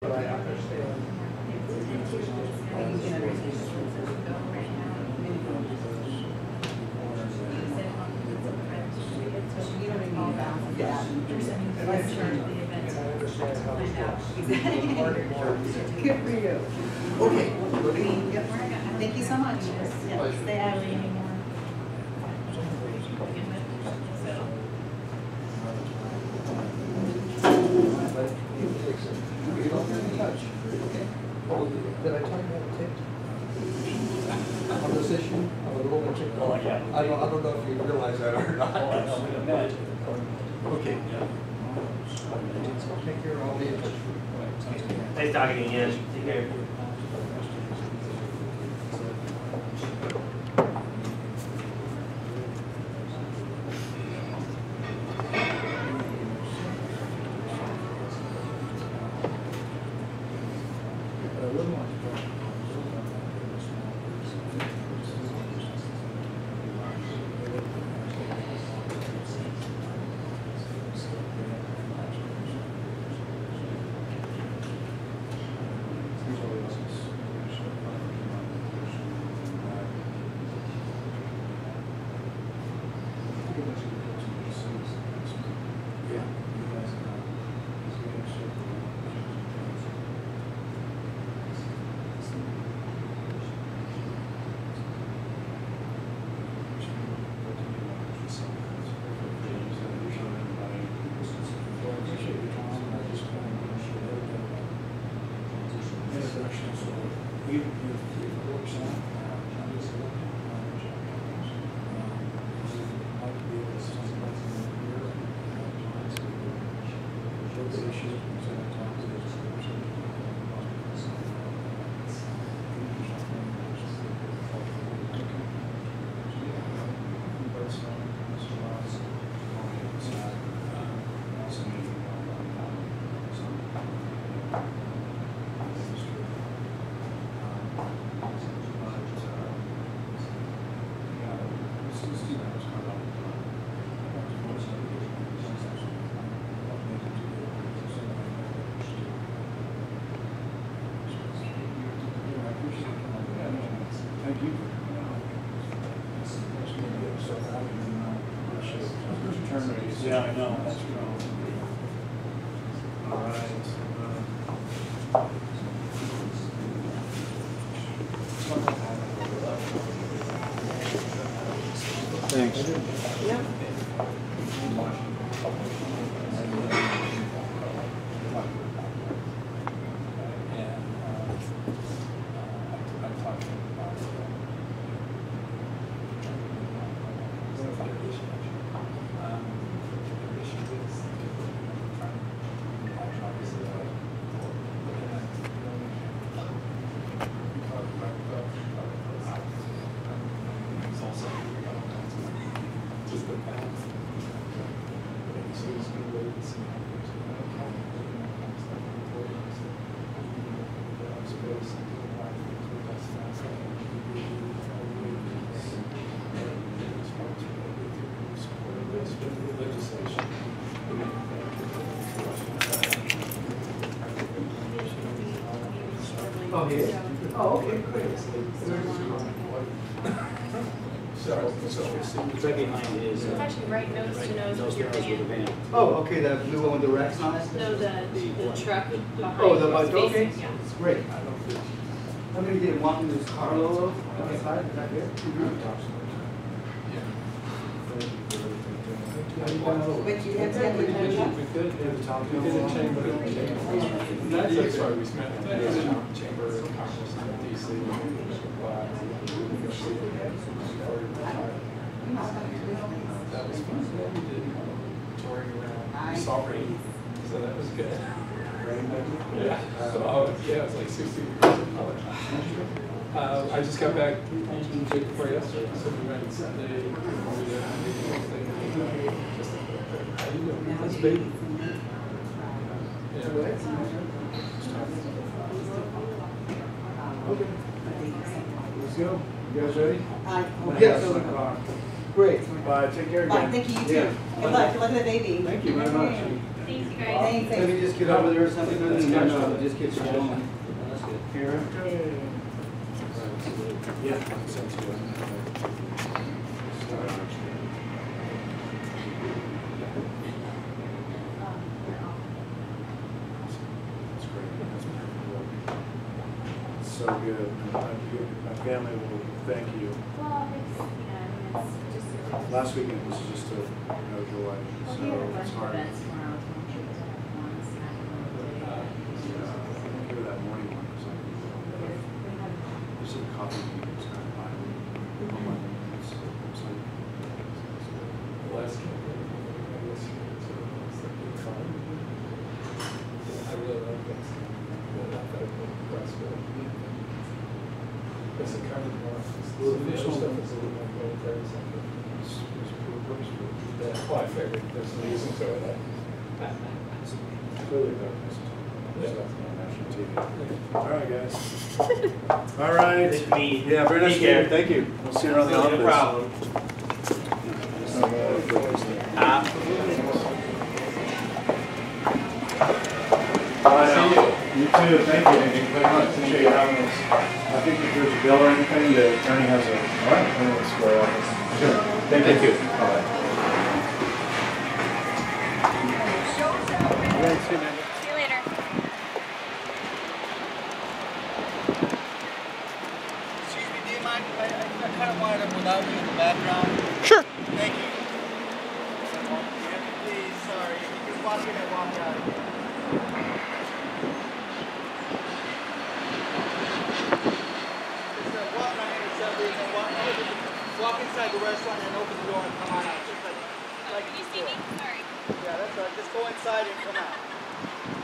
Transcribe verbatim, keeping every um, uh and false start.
But I understand. Yes. And I understand how this works. Good for you. Okay. Yep. Thank you so much. Yes, stay out of anymore. Did I tell you how to take on this issue? I'm a little bit ticked off. I don't, I don't know if you realize that or not. Okay. Take care, I'll be in touch. Nice talking to you again. Take care. Yeah, I know. That's true. All right. Thanks. Yep. Oh, yeah. Oh, okay, great. So, so. Right behind is. It's actually right nose to nose with your van. Oh, okay, the blue one with the Rex on it? No, the, the truck behind. Oh, the, is okay, facing- yeah. it's great. I'm gonna get one with Carlo outside, is that good? But you have to get the contract? We did, we did a chamber. That's why we spent, it was in chamber of commerce in D C. That was fun. We did touring around, we saw rain, so that was good. Yeah, so, oh, yeah, it was like sixty degrees in color. Uh, I just got back the day before yesterday, so we went Sunday. We did just how you doing? How's the baby? Yeah. Okay. Let's go. You guys ready? Aye. Yes. Great. Bye. Take care again. Bye, thank you, you too. Yeah. Good luck, good luck with the baby. Thank you very much. Thanks, you guys. Okay. Thanks. Maybe just get over there or something, and That's then, good. uh, just get you going. That's good. Here. Yeah. Makes sense, yeah. That's great. That's perfect. So good. My my family will thank you. Well, it's, you know, I mean, it's just. Last weekend was just a, no joy, Well, so we have a it's bunch of hard. events tomorrow, so I'm sure there's only one snack on the Yeah, day. give her that morning one, it's like, there's some coffee bean, it's kind of fine. Oh my, it's, it's like. Last week, I guess, so it's like good fun. I really like this. Yeah, I thought it was impressive. It's a kind of more, the official stuff is a little more military, something. It's, it's pretty, pretty, pretty. Yeah, well, I figured there's a reason to it. Clearly, though, it's stuff on national T V. All right, guys. All right. Nice to meet you. Yeah, very nice Take to meet you. care. Thank you. We'll see you around the office. No problem. Uh, Bye now. You too. Thank you. Thank you very much. Appreciate you having us. I think if there's a bill or anything, the attorney has a. All right. Everyone's square off. Sure. Thank you. Thank you. Bye. See you later. Excuse me, do you mind? I, I, I kind of wanted to without you in the background. Sure. Thank you. Please, sorry. You can walk in and walk out. Just uh, walk right in assembly and then walk, walk inside the restaurant and open the door and come on out. Just like, like Can you see me? Sorry. Yeah, that's right. Just go inside and come out.